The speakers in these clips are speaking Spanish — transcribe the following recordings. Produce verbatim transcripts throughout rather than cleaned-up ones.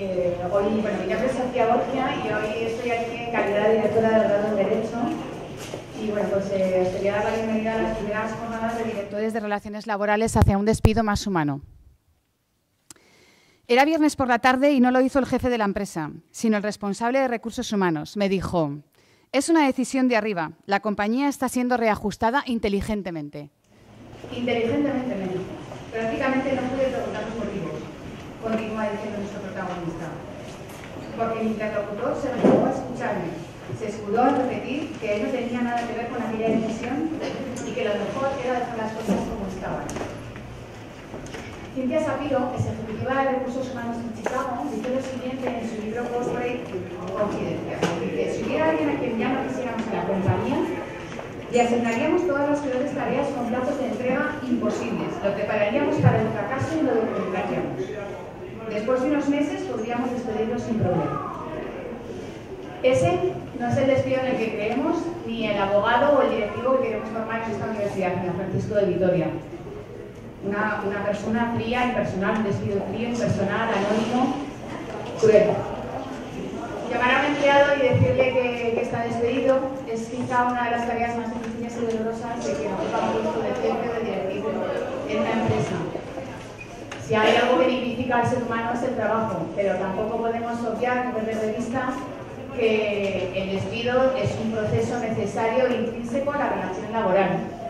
Eh, hoy, bueno, mi nombre es Sofía Borgia y hoy estoy aquí en calidad de directora del grado en Derecho. Y bueno, pues eh, os quería dar la bienvenida a las primeras jornadas de directores de relaciones laborales hacia un despido más humano. Era viernes por la tarde y no lo hizo el jefe de la empresa, sino el responsable de recursos humanos. Me dijo: es una decisión de arriba, la compañía está siendo reajustada inteligentemente. Inteligentemente, me dijo. Prácticamente no pude preguntar los motivos, continúa diciendo nuestro protagonista. Porque el interlocutor se negó a escucharme, se escudó en repetir que él no tenía nada que ver con aquella decisión y que lo mejor era dejar las cosas como estaban. Cynthia Sapiro, ex ejecutiva de recursos humanos en Chicago, dice lo siguiente en su libro Post-Break Confidencias. Dice: si hubiera alguien a quien ya no quisiéramos en la compañía, le asignaríamos todas las peores tareas con plazos de entrega imposibles, lo prepararíamos para el fracaso y lo documentaríamos. Después de unos meses podríamos despedirlo sin problema. Ese no es el despido en el que creemos, ni el abogado o el directivo que queremos formar en esta universidad, en Francisco de Vitoria. Una, una persona fría, impersonal, un despido frío, impersonal, anónimo, cruel. Llamar a un empleado y decirle que, que está despedido es quizá una de las tareas más difíciles y dolorosas de que ocupa un puesto de jefe o de directivo en una empresa. Si hay algo que dignifica al ser humano es el trabajo, pero tampoco podemos obviar ni perder de vista que el despido es un proceso necesario e intrínseco a la relación laboral.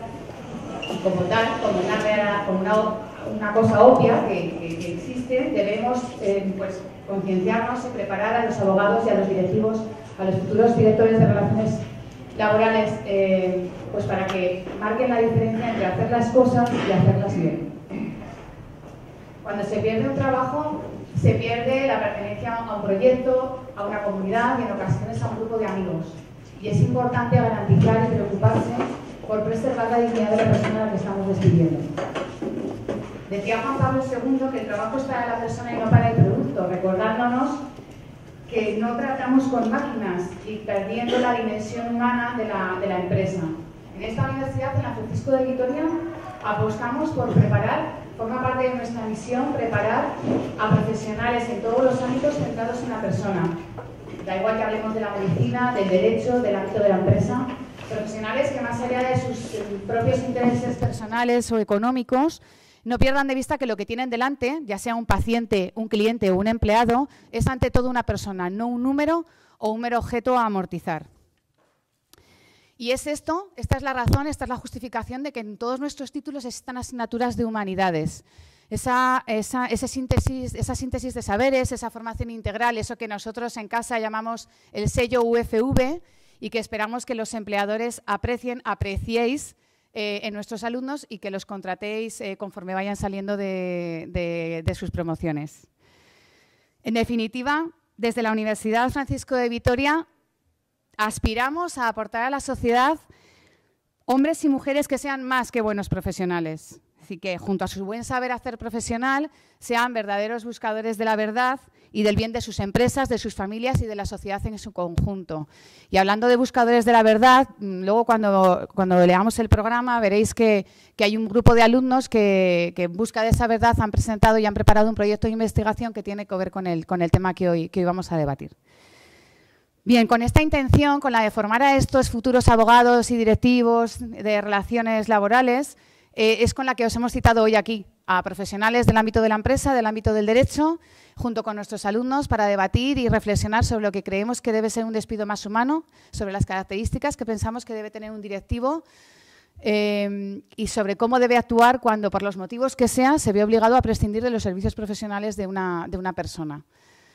Y como tal, como una, como una, una cosa obvia que, que, que existe, debemos eh, pues, concienciarnos y preparar a los abogados y a los directivos, a los futuros directores de relaciones laborales, eh, pues para que marquen la diferencia entre hacer las cosas y hacerlas bien. Cuando se pierde un trabajo, se pierde la pertenencia a un proyecto, a una comunidad y en ocasiones a un grupo de amigos. Y es importante garantizar y preocuparse por preservar la dignidad de la persona a la que estamos despidiendo. Decía Juan Pablo segundo que el trabajo es para la persona y no para el producto, recordándonos que no tratamos con máquinas y perdiendo la dimensión humana de la, de la empresa. En esta universidad, en la Francisco de Vitoria, apostamos por preparar, forma parte de nuestra misión, preparar a profesionales en todos los ámbitos centrados en la persona. Da igual que hablemos de la medicina, del derecho, del ámbito de la empresa, profesionales que más allá de sus propios intereses personales o económicos, no pierdan de vista que lo que tienen delante, ya sea un paciente, un cliente o un empleado, es ante todo una persona, no un número o un mero objeto a amortizar. Y es esto, esta es la razón, esta es la justificación de que en todos nuestros títulos existan asignaturas de humanidades. Esa, esa, esa, síntesis, esa síntesis de saberes, esa formación integral, eso que nosotros en casa llamamos el sello U F V y que esperamos que los empleadores aprecien, apreciéis eh, en nuestros alumnos y que los contratéis eh, conforme vayan saliendo de, de, de sus promociones. En definitiva, desde la Universidad Francisco de Vitoria aspiramos a aportar a la sociedad hombres y mujeres que sean más que buenos profesionales. Así que, junto a su buen saber hacer profesional, sean verdaderos buscadores de la verdad y del bien de sus empresas, de sus familias y de la sociedad en su conjunto. Y hablando de buscadores de la verdad, luego cuando, cuando leamos el programa veréis que, que hay un grupo de alumnos que, que en busca de esa verdad han presentado y han preparado un proyecto de investigación que tiene que ver con el, con el tema que hoy, que hoy vamos a debatir. Bien, con esta intención, con la de formar a estos futuros abogados y directivos de relaciones laborales, eh, es con la que os hemos citado hoy aquí, a profesionales del ámbito de la empresa, del ámbito del derecho, junto con nuestros alumnos, para debatir y reflexionar sobre lo que creemos que debe ser un despido más humano, sobre las características que pensamos que debe tener un directivo eh, y sobre cómo debe actuar cuando, por los motivos que sea, se ve obligado a prescindir de los servicios profesionales de una, de una persona.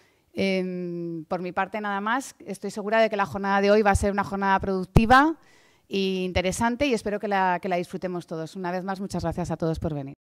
Eh, por mi parte, nada más. Estoy segura de que la jornada de hoy va a ser una jornada productiva e interesante y espero que la, que la disfrutemos todos. Una vez más, muchas gracias a todos por venir.